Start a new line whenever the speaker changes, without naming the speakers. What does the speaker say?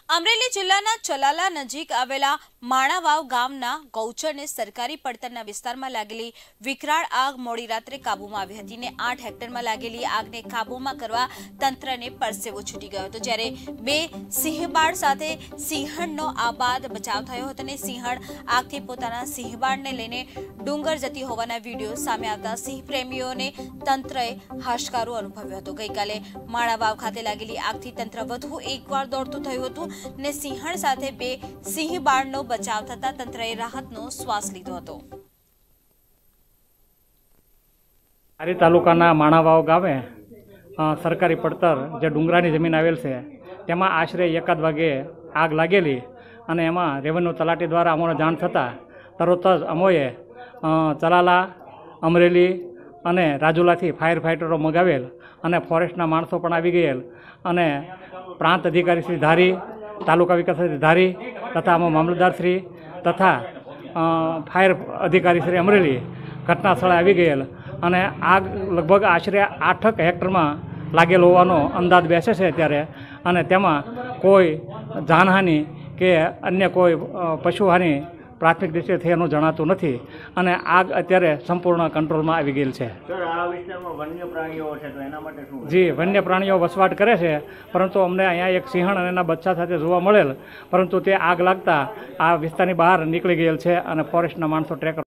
અમરેલી જિલ્લાના ચલાલા નજીક આવેલા માણાવાવ ગામના ગૌચરને સરકારી પડતરના વિસ્તારમાં લાગેલી વિકરાળ આગ મોડી રાત્રે કાબૂમાં આવી હતી ને 8 હેક્ટરમાં લાગેલી આગને કાબૂમાં કરવા તંત્રને પરસેવો છૂટી ગયો હતો, જ્યારે 2 સિંહબાળ સાથે સિંહણનો આબાદ બચાવ થયો હતો અને સિંહણ આગથી પોતાના સિંહબાળને લઈને ડુંગર જતી હોવાના વિડીયો સામે આવતા સિંહ પ્રેમીઓને તંત્રએ હાશકારો અનુભવ્યો હતો। ગઈકાલે માણાવાવ ખાતે લાગેલી આગથી તંત્ર વધુ એકવાર દોડતું થયું હતું ને સિંહણ સાથે 2 સિંહબાળનો બચાવ થતા તંત્રએ રાહતનો શ્વાસ લીધો હતો।
આરી તાલુકાના માણાવાવ ગામે સરકારી પડતર જે ડુંગરાની જમીન આવેલ છે તેમાં આશરે 1 વાગે આગ લાગેલી અને એમાં રેવન્યુ તલાટી દ્વારા અમને જાણ થતાં તરત જ અમોએ ચલાલા, અમરેલી અને રાજુલાથી ફાયર ફાઇટરો મગાવેલ અને ફોરેસ્ટના માણસો પણ આવી ગયેલ અને પ્રાંત અધિકારી શ્રી ધારી, તાલુકા વિકાસ અધિકારી ધારી તથા મામલતદાર શ્રી તથા ફાયર અધિકારી શ્રી અમરેલી ઘટના સ્થળે આવી ગયેલ અને આગ લગભગ આશરે 8 હેક્ટરમાં લાગેલ હોવાનો અંદાજ બેસે છે ત્યારે, અને તેમાં કોઈ જાનહાનિ કે અન્ય કોઈ પશુહાનિ પ્રાથમિક દ્રષ્ટિએ થયાનું જણાતું નથી અને આગ અત્યારે સંપૂર્ણ કંટ્રોલમાં આવી ગયેલ છે।
વન્ય પ્રાણીઓ છે તો એના માટે શું?
જી, વન્ય પ્રાણીઓ વસવાટ કરે છે, પરંતુ અમને અહીંયા એક સિંહણ અને એના બચ્ચા સાથે જોવા મળેલ, પરંતુ તે આગ લાગતા આ વિસ્તારની બહાર નીકળી ગયેલ છે અને ફોરેસ્ટના માણસો ટ્રેકર